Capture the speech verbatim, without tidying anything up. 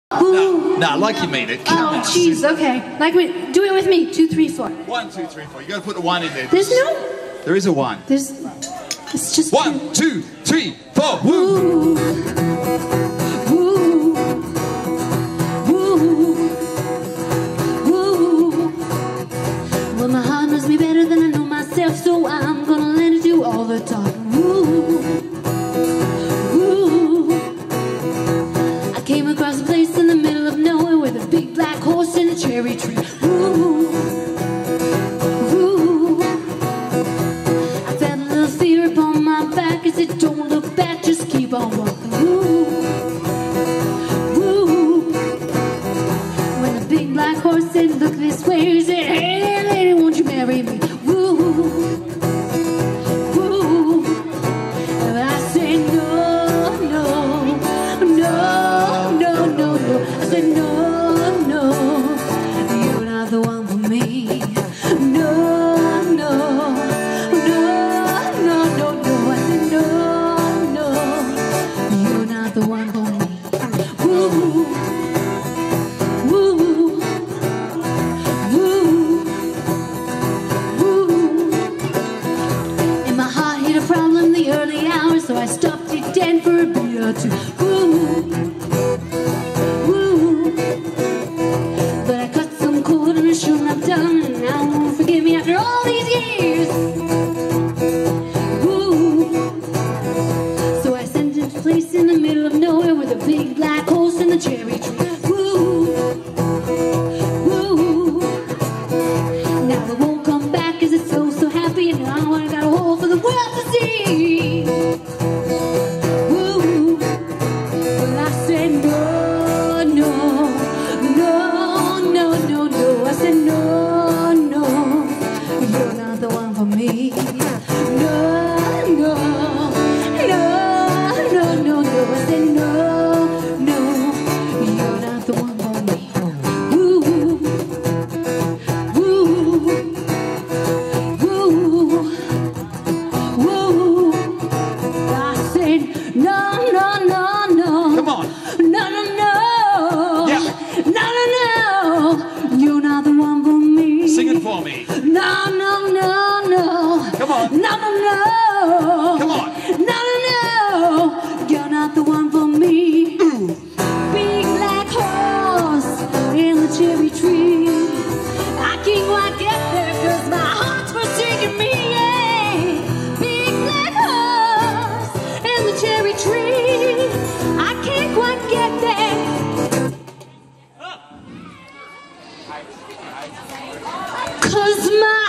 No, no, like you mean it. Come Oh, on. jeez, okay. Like, we, do it with me. Two, three, four. One, two, three, four. You gotta put the one in there. There's no... There is a one. There's... It's just... One, two, three, four. Woo! Woo! Woo! Woo! Well, my heart knows me better than I know myself, so I'm gonna let it do all the talking. Woo! Woo! I came across a place in the middle of nowhere with a big black horse and a cherry tree. Woo! Woo! I felt a little fear upon my back as it don't look back, just keep on walking. Woo! Woo! When the big black horse said, look this way, he said, hey lady, won't you marry me? Woo! Woo! And I said, no, no, no, no, no, no. I said, no, no, you're not the one for me. No, no, no, no, no, no. I said, no, no, you're not the one for me. Woo, woo, woo, woo. And my heart hit a problem the early hours, so I stopped it dead for a beat or two. Woo, woo. But I cut some cord and I shouldn't have done, and now won't forgive me after all these years. Woo. So I sent it to a place in the middle of nowhere with a big black horse and a cherry tree. Woo. Woo. Now it won't come back 'cause it's so, so happy, and now I got a hole for the world to see. Woo. But I said no, no, no, no, no, no. I said no, no, you're not the one for me. No, no, no, no, no, no. I said no, no, you're not the one for me. Woo, woo, woo, woo. I said no, no, no, no. Come on. No, no, no. Yeah. No, no, no. You're not the one for me. Sing it for me. No, no, no, no. Come on. No, no, no. Come on. No, no, no. You're not the one for me. Ooh. Big black horse in the cherry tree. I can't quite get there 'cause my heart's forsaking me. Yeah. Big black horse in the cherry tree. I can't quite get there. 'Cause my